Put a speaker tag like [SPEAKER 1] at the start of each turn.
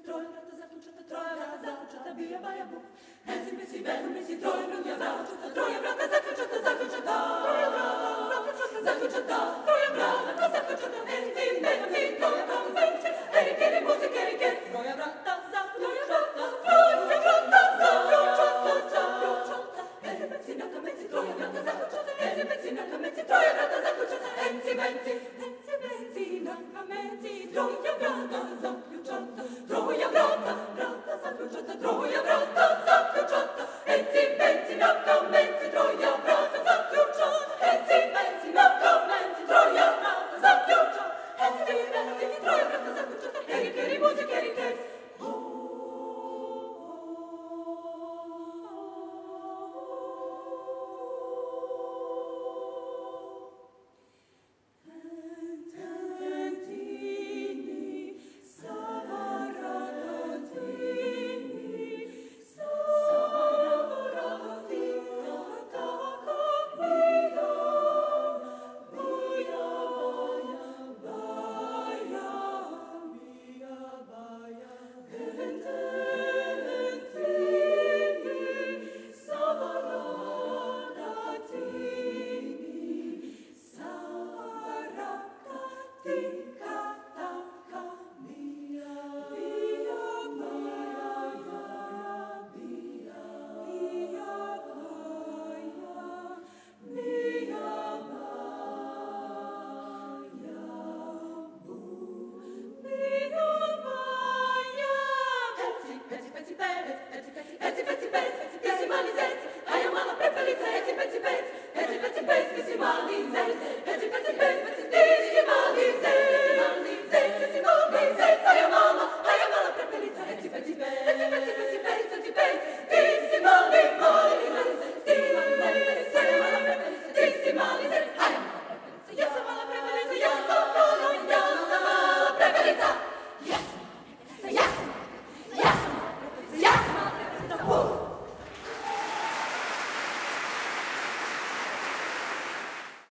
[SPEAKER 1] troje vrata zaključata, troje vrata zaključata, bija baja buf. Enci, mesi, bedu, mesi, troje vrata zaključata, troje vrata zaključata, zaključata, troje vrata zaključata, zaključata, troje vrata zaključata, enci, mesi, troje vrata zaključata, erikeri, muzikerikeri, troje vrata zaključata, troje vrata zaključata, zaključata, enci, mesi, naka, mesi, troje vrata zaključata, enci, mesi, naka, mesi, troje vrata zaključata, enci, mesi, enci, mesi, naka, mesi, troje vrata zaključata, troje vrata zaključata, troje vrata